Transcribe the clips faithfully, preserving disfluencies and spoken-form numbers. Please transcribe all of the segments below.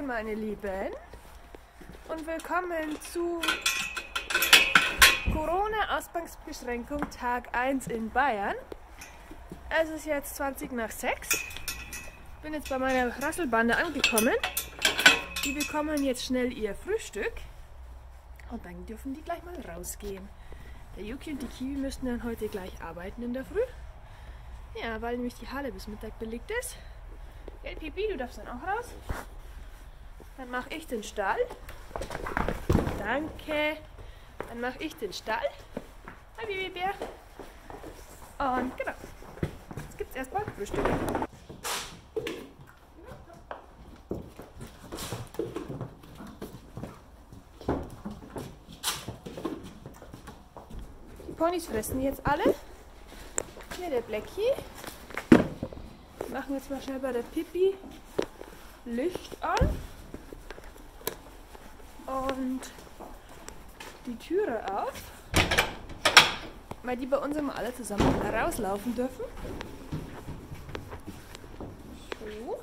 meine Lieben, und willkommen zu Corona-Ausgangsbeschränkung Tag eins in Bayern. Es ist jetzt zwanzig nach sechs. Ich bin jetzt bei meiner Rasselbande angekommen. Die bekommen jetzt schnell ihr Frühstück und dann dürfen die gleich mal rausgehen. Der Yuki und die Kiwi müssten dann heute gleich arbeiten in der Früh. Ja, weil nämlich die Halle bis Mittag belegt ist. Gell, Pipi, du darfst dann auch raus. Dann mache ich den Stall. Danke. Dann mache ich den Stall. Hi, Babybär. Und genau. Jetzt gibt es erstmal Frühstück. Die Ponys fressen jetzt alle. Hier der Blackie. Wir machen jetzt mal schnell bei der Pipi Licht an. Und die Türe auf, weil die bei uns immer alle zusammen rauslaufen dürfen. So.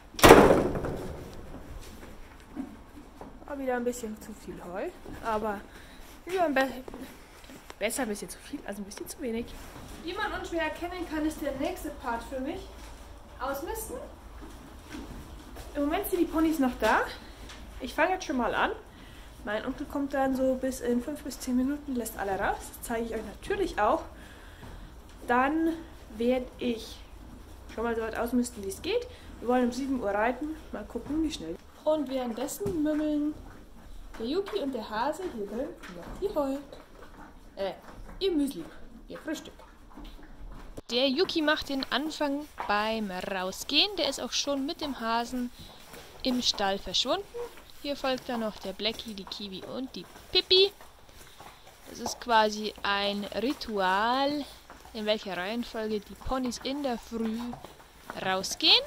War wieder ein bisschen zu viel Heu, aber lieber ein be besser ein bisschen zu viel, also ein bisschen zu wenig. Wie man unschwer erkennen kann, ist der nächste Part für mich. Ausmisten. Im Moment sind die Ponys noch da. Ich fange jetzt schon mal an. Mein Onkel kommt dann so bis in fünf bis zehn Minuten, lässt alle raus. Das zeige ich euch natürlich auch. Dann werde ich schon mal so weit ausmisten, wie es geht. Wir wollen um sieben Uhr reiten. Mal gucken, wie schnell. Und währenddessen mümmeln der Yuki und der Hase hier drin noch die Heu. Äh, ihr Müsli, ihr Frühstück. Der Yuki macht den Anfang beim Rausgehen. Der ist auch schon mit dem Hasen im Stall verschwunden. Hier folgt dann noch der Blackie, die Kiwi und die Pipi. Das ist quasi ein Ritual, in welcher Reihenfolge die Ponys in der Früh rausgehen.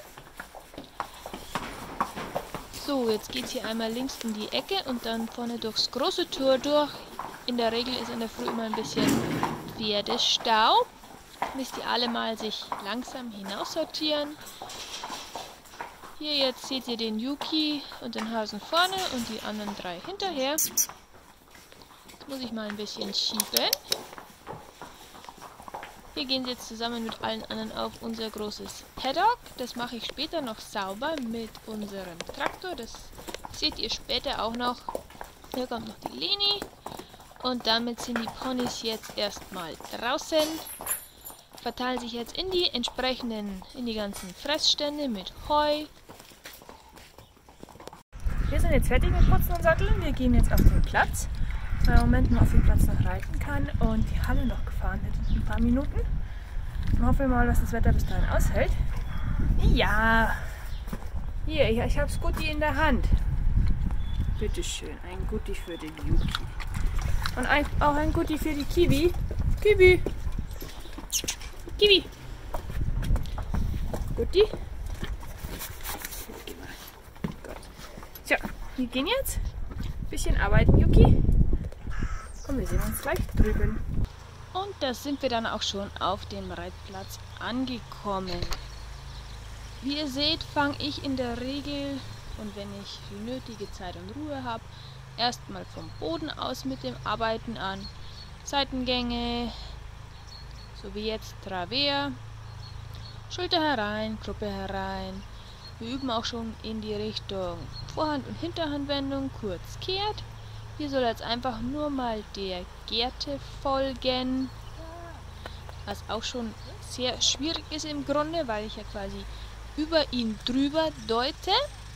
So, jetzt geht es hier einmal links in die Ecke und dann vorne durchs große Tor durch. In der Regel ist in der Früh immer ein bisschen Pferdestau. Müsst ihr alle mal sich langsam hinaussortieren. Hier jetzt seht ihr den Yuki und den Hasen vorne und die anderen drei hinterher. Jetzt muss ich mal ein bisschen schieben. Hier gehen sie jetzt zusammen mit allen anderen auf unser großes Paddock. Das mache ich später noch sauber mit unserem Traktor. Das seht ihr später auch noch. Hier kommt noch die Leni. Und damit sind die Ponys jetzt erstmal draußen. Verteilen sich jetzt in die entsprechenden, in die ganzen Fressstände mit Heu. Wir sind jetzt fertig mit Putzen und Satteln. Wir gehen jetzt auf den Platz, weil im Moment nur auf dem Platz noch reiten kann und die Halle noch gefahren wird in ein paar Minuten. Und hoffe mal, dass das Wetter bis dahin aushält. Ja, hier, ich, ich habe das Gutti in der Hand. Bitteschön, ein Gutti für den Yuki. Und ein, auch ein Gutti für die Kiwi. Kiwi! Kiwi! Gutti! So, wir gehen jetzt ein bisschen arbeiten, Yuki. Und wir sehen uns gleich drüben. Und da sind wir dann auch schon auf dem Reitplatz angekommen. Wie ihr seht, fange ich in der Regel, und wenn ich die nötige Zeit und Ruhe habe, erstmal vom Boden aus mit dem Arbeiten an. Seitengänge, so wie jetzt Travers, Schulter herein, Gruppe herein. Wir üben auch schon in die Richtung Vorhand- und Hinterhandwendung, kurz kehrt. Hier soll jetzt einfach nur mal der Gerte folgen, was auch schon sehr schwierig ist im Grunde, weil ich ja quasi über ihn drüber deute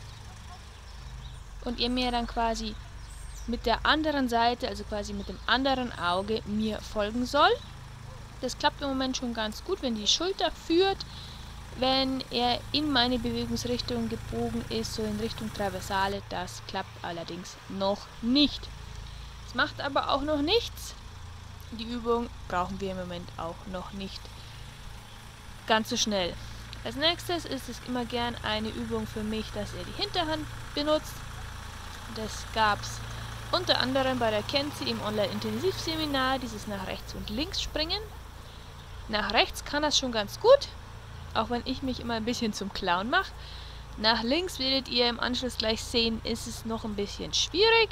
und er mir dann quasi mit der anderen Seite, also quasi mit dem anderen Auge, mir folgen soll. Das klappt im Moment schon ganz gut, wenn die Schulter führt. Wenn er in meine Bewegungsrichtung gebogen ist, so in Richtung Traversale, das klappt allerdings noch nicht. Es macht aber auch noch nichts. Die Übung brauchen wir im Moment auch noch nicht ganz so schnell. Als nächstes ist es immer gern eine Übung für mich, dass er die Hinterhand benutzt. Das gab es unter anderem bei der Kenzie im Online-Intensivseminar, dieses nach rechts und links springen. Nach rechts kann das schon ganz gut. Auch wenn ich mich immer ein bisschen zum Clown mache. Nach links werdet ihr im Anschluss gleich sehen, ist es noch ein bisschen schwierig.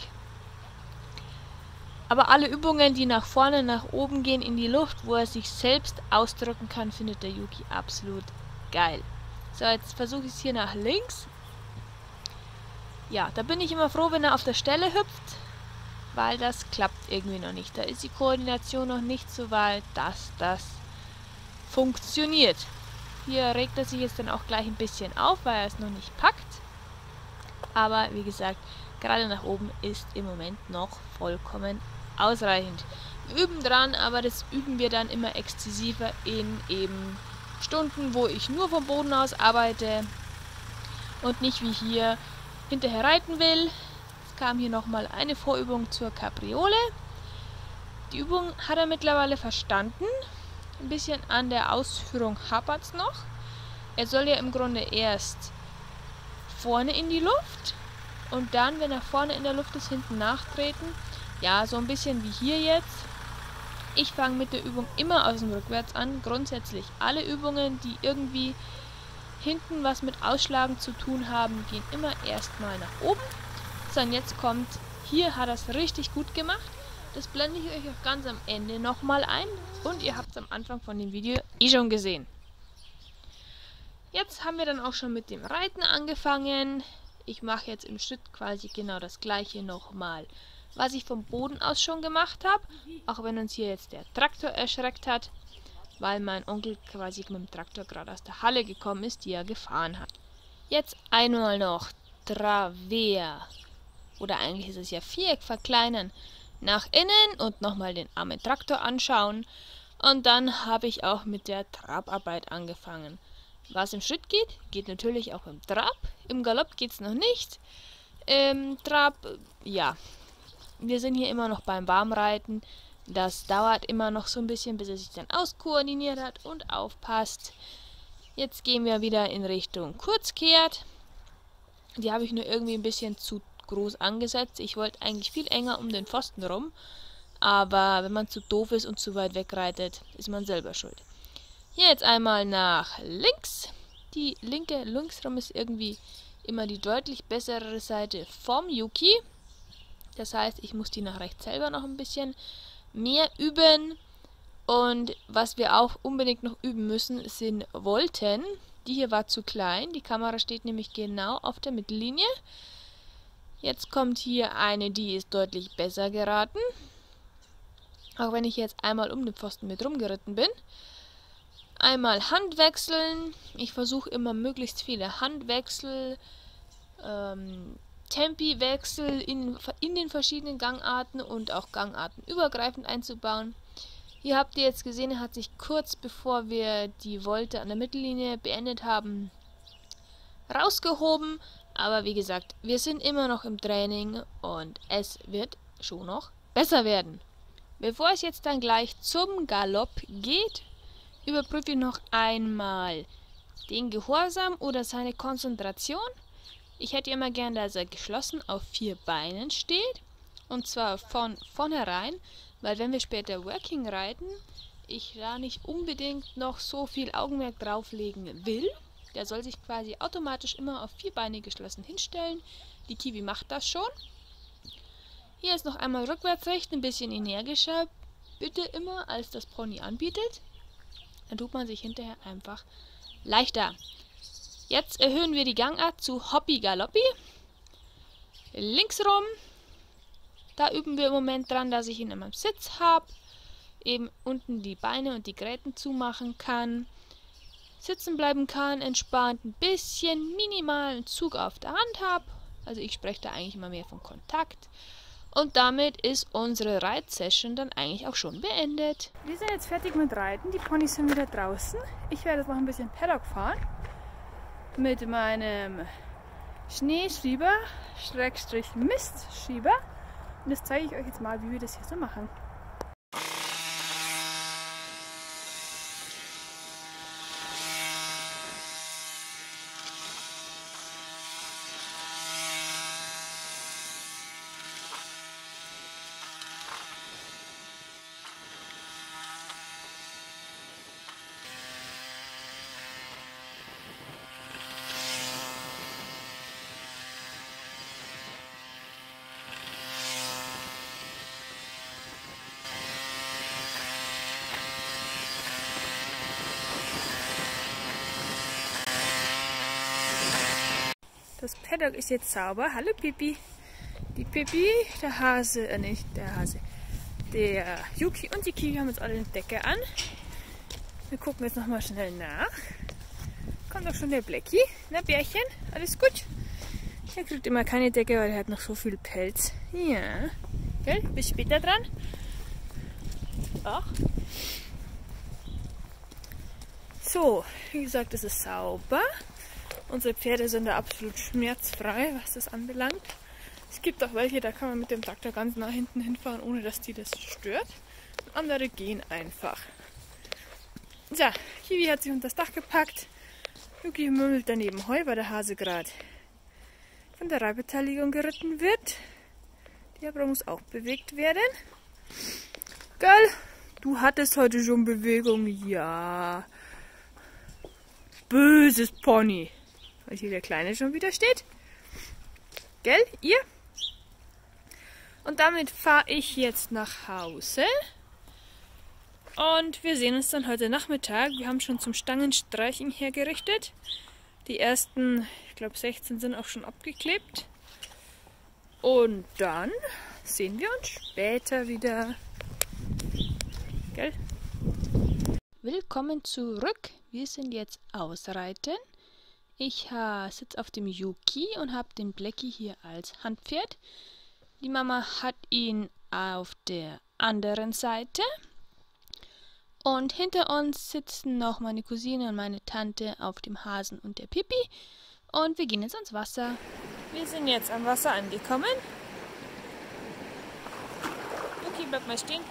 Aber alle Übungen, die nach vorne, nach oben gehen in die Luft, wo er sich selbst ausdrücken kann, findet der Yuki absolut geil. So, jetzt versuche ich es hier nach links. Ja, da bin ich immer froh, wenn er auf der Stelle hüpft, weil das klappt irgendwie noch nicht. Da ist die Koordination noch nicht so weit, dass das funktioniert. Hier regt er sich jetzt dann auch gleich ein bisschen auf, weil er es noch nicht packt. Aber wie gesagt, gerade nach oben ist im Moment noch vollkommen ausreichend. Wir üben dran, aber das üben wir dann immer exzessiver in eben Stunden, wo ich nur vom Boden aus arbeite und nicht wie hier hinterher reiten will. Es kam hier nochmal eine Vorübung zur Capriole. Die Übung hat er mittlerweile verstanden. Ein bisschen an der Ausführung hapert es noch. Er soll ja im Grunde erst vorne in die Luft und dann, wenn er vorne in der Luft ist, hinten nachtreten. Ja, so ein bisschen wie hier jetzt. Ich fange mit der Übung immer aus dem Rückwärts an. Grundsätzlich alle Übungen, die irgendwie hinten was mit Ausschlagen zu tun haben, gehen immer erstmal nach oben. So, und jetzt kommt, hier hat er es richtig gut gemacht. Das blende ich euch auch ganz am Ende nochmal ein. Und ihr habt es am Anfang von dem Video eh schon gesehen. Jetzt haben wir dann auch schon mit dem Reiten angefangen. Ich mache jetzt im Schritt quasi genau das gleiche nochmal, was ich vom Boden aus schon gemacht habe. Auch wenn uns hier jetzt der Traktor erschreckt hat, weil mein Onkel quasi mit dem Traktor gerade aus der Halle gekommen ist, die er gefahren hat. Jetzt einmal noch Travers. Oder eigentlich ist es ja Viereck verkleinern. Nach innen und nochmal den armen Traktor anschauen. Und dann habe ich auch mit der Trabarbeit angefangen. Was im Schritt geht, geht natürlich auch im Trab. Im Galopp geht es noch nicht. Im Trab, ja, wir sind hier immer noch beim Warmreiten. Das dauert immer noch so ein bisschen, bis er sich dann auskoordiniert hat und aufpasst. Jetzt gehen wir wieder in Richtung Kurzkehrt. Die habe ich nur irgendwie ein bisschen zu groß angesetzt. Ich wollte eigentlich viel enger um den Pfosten rum. Aber wenn man zu doof ist und zu weit wegreitet, ist man selber schuld. Hier jetzt einmal nach links. Die linke linksrum ist irgendwie immer die deutlich bessere Seite vom Yuki. Das heißt, ich muss die nach rechts selber noch ein bisschen mehr üben. Und was wir auch unbedingt noch üben müssen, sind Volten. Die hier war zu klein. Die Kamera steht nämlich genau auf der Mittellinie. Jetzt kommt hier eine, die ist deutlich besser geraten. Auch wenn ich jetzt einmal um den Pfosten mit rumgeritten bin. Einmal Handwechseln. Ich versuche immer möglichst viele Handwechsel, ähm, Tempiwechsel in, in den verschiedenen Gangarten und auch Gangarten übergreifend einzubauen. Hier habt ihr jetzt gesehen, er hat sich kurz bevor wir die Volte an der Mittellinie beendet haben, rausgehoben. Aber wie gesagt, wir sind immer noch im Training und es wird schon noch besser werden. Bevor es jetzt dann gleich zum Galopp geht, überprüfe ich noch einmal den Gehorsam oder seine Konzentration. Ich hätte immer gern, dass er geschlossen auf vier Beinen steht. Und zwar von vornherein, weil wenn wir später Working reiten, ich da nicht unbedingt noch so viel Augenmerk drauflegen will. Der soll sich quasi automatisch immer auf vier Beine geschlossen hinstellen. Die Kiwi macht das schon. Hier ist noch einmal rückwärts rechts, ein bisschen energischer. Bitte immer, als das Pony anbietet. Dann tut man sich hinterher einfach leichter. Jetzt erhöhen wir die Gangart zu Hoppi Galoppi. Links rum. Da üben wir im Moment dran, dass ich ihn immer im Sitz habe. Eben unten die Beine und die Gräten zumachen kann. Sitzen bleiben kann, entspannt ein bisschen minimalen Zug auf der Hand habe. Also ich spreche da eigentlich immer mehr von Kontakt. Und damit ist unsere Reitsession dann eigentlich auch schon beendet. Wir sind jetzt fertig mit Reiten. Die Ponys sind wieder draußen. Ich werde jetzt noch ein bisschen Paddock fahren. Mit meinem Schneeschieber, Schrägstrich Mistschieber. Und das zeige ich euch jetzt mal, wie wir das hier so machen. Das Paddock ist jetzt sauber. Hallo Pippi. Die Pippi, der Hase, äh nicht der Hase, der Yuki und die Kiwi haben jetzt alle eine Decke an. Wir gucken jetzt nochmal schnell nach. Kommt auch schon der Blackie. Na Bärchen, alles gut? Er kriegt immer keine Decke, weil er hat noch so viel Pelz. Ja. Gell? Bis später dran. Ach. So, wie gesagt, es ist sauber. Unsere Pferde sind da absolut schmerzfrei, was das anbelangt. Es gibt auch welche, da kann man mit dem Traktor ganz nah hinten hinfahren, ohne dass die das stört. Und andere gehen einfach. So, Kiwi hat sich unter das Dach gepackt. Yuki murmelt daneben Heu, weil der Hase gerade von der Reitbeteiligung geritten wird. Die aber muss auch bewegt werden. Gell? Du hattest heute schon Bewegung. Ja. Böses Pony. Weil hier der Kleine schon wieder steht. Gell? Ihr? Und damit fahre ich jetzt nach Hause. Und wir sehen uns dann heute Nachmittag. Wir haben schon zum Stangenstreichen hergerichtet. Die ersten, ich glaube sechzehn sind auch schon abgeklebt. Und dann sehen wir uns später wieder. Gell? Willkommen zurück. Wir sind jetzt ausreiten. Ich äh, sitze auf dem Yuki und habe den Blackie hier als Handpferd. Die Mama hat ihn auf der anderen Seite. Und hinter uns sitzen noch meine Cousine und meine Tante auf dem Hasen und der Pippi. Und wir gehen jetzt ans Wasser. Wir sind jetzt am Wasser angekommen. Yuki, bleib mal stehen.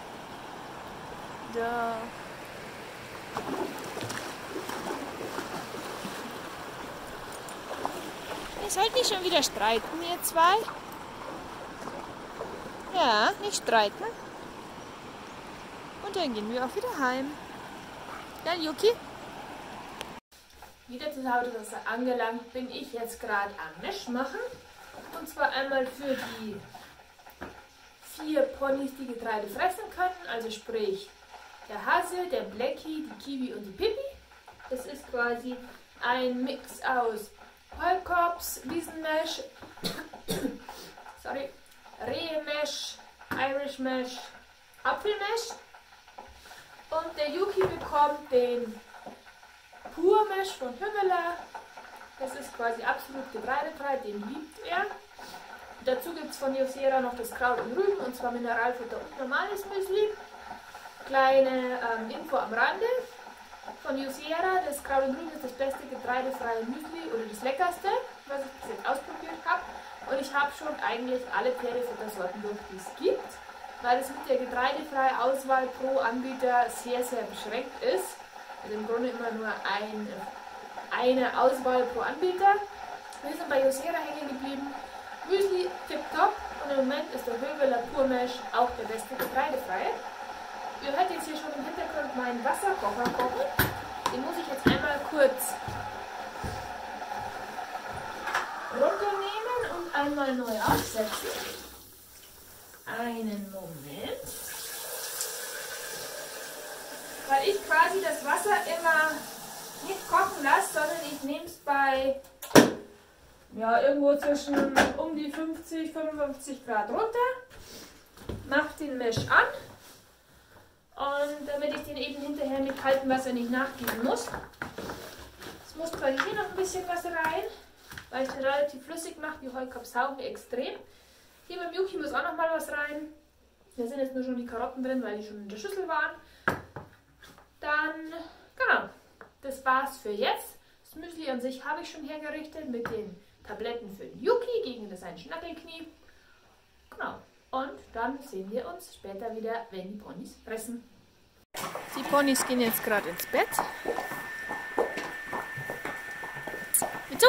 Da. Ihr sollt nicht schon wieder streiten, ihr zwei. Ja, nicht streiten. Und dann gehen wir auch wieder heim. Dann Yuki. Wieder zu Hause angelangt bin ich jetzt gerade am Mesh machen. Und zwar einmal für die vier Ponys, die Getreide fressen können. Also sprich der Hase, der Blackie, die Kiwi und die Pippi. Das ist quasi ein Mix aus Heulkorbs, Wiesenmesh, sorry, Rehemesh, Irish Mesh, Apfelmesh. Und der Yuki bekommt den Purmesh von Hümmler. Das ist quasi absolut getreidefrei, den liebt er. Dazu gibt es von Josera noch das Kraut und Rüben, und zwar Mineralfutter und normales Müsli. Kleine ähm, Info am Rande. Von Josera, das Kraut und Rüben ist das beste getreidefreie Müsli oder das leckerste, was ich bis jetzt ausprobiert habe. Und ich habe schon eigentlich alle Pferdefuttersorten durch, die es gibt, weil es mit der getreidefreien Auswahl pro Anbieter sehr, sehr beschränkt ist. Also im Grunde immer nur ein, eine Auswahl pro Anbieter. Wir sind bei Josera hängen geblieben. Müsli tipptopp, und im Moment ist der Höveler Purmesh auch der beste getreidefreie. Ihr hört jetzt hier schon im Hintergrund meinen Wasserkocher kochen. Den muss ich jetzt einmal kurz runternehmen und einmal neu aufsetzen. Einen Moment. Weil ich quasi das Wasser immer nicht kochen lasse, sondern ich nehme es bei ja, irgendwo zwischen um die fünfzig, fünfundfünfzig Grad runter. Mache den Mesh an. Und damit ich den eben hinterher mit kaltem Wasser nicht nachgießen muss. Es muss quasi hier noch ein bisschen was rein, weil ich den relativ flüssig mache. Die Heulkorbs saugen extrem. Hier beim Yuki muss auch noch mal was rein. Da sind jetzt nur schon die Karotten drin, weil die schon in der Schüssel waren. Dann, genau, das war's für jetzt. Das Müsli an sich habe ich schon hergerichtet mit den Tabletten für den Yuki gegen das ein Schnackelknie. Genau. Und dann sehen wir uns später wieder, wenn die Ponys fressen. Die Ponys gehen jetzt gerade ins Bett. Mit so.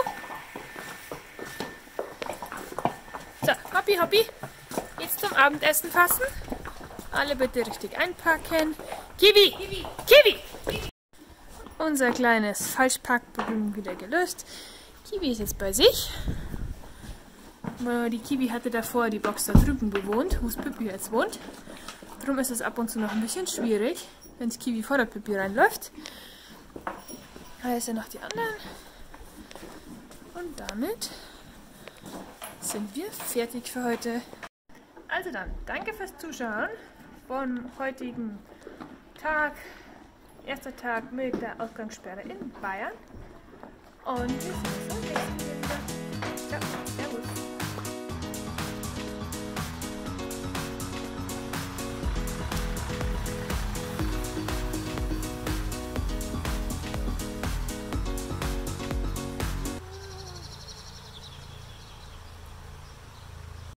So, Hoppi, Hoppi. Jetzt zum Abendessen fassen. Alle bitte richtig einpacken. Kiwi! Kiwi! Kiwi! Unser kleines Falschparkproblem wieder gelöst. Kiwi ist jetzt bei sich. Die Kiwi hatte davor die Box da drüben bewohnt, wo es Pippi jetzt wohnt. Darum ist es ab und zu noch ein bisschen schwierig, wenn das Kiwi vor der Pippi reinläuft. Da sind noch die anderen. Und damit sind wir fertig für heute. Also dann, danke fürs Zuschauen vom heutigen Tag, erster Tag mit der Ausgangssperre in Bayern. Und wir sehen uns